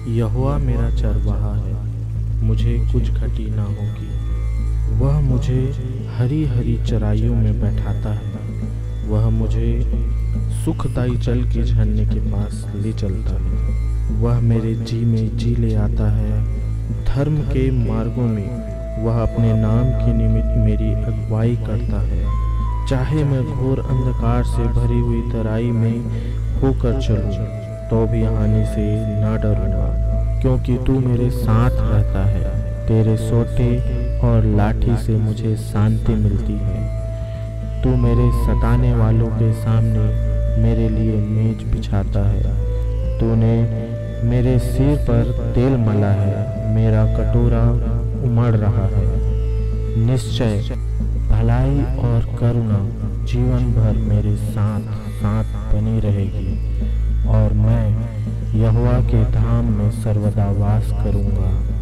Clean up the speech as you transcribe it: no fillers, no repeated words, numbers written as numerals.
यहोवा मेरा चरवाहा है, मुझे कुछ घटी ना होगी। वह मुझे हरी हरी चराइयों में बैठाता है। वह मुझे सुखदायी जल के झरने के पास ले चलता है। वह मेरे जी में जी ले आता है। धर्म के मार्गों में वह अपने नाम के निमित्त मेरी अगुवाई करता है। चाहे मैं घोर अंधकार से भरी हुई तराई में होकर चलूं, तो भी आने से न डरूंगा, क्योंकि तू मेरे साथ रहता है। तेरे सोटे और लाठी से मुझे शांति मिलती है। तू मेरे सताने वालों के सामने मेरे लिए मेज बिछाता है। तूने मेरे सिर पर तेल मला है, मेरा कटोरा उमड़ रहा है। निश्चय भलाई और करुणा जीवन भर मेरे साथ साथ बनी रहेगी, और मैं यहोवा के धाम में सर्वदा वास करूंगा।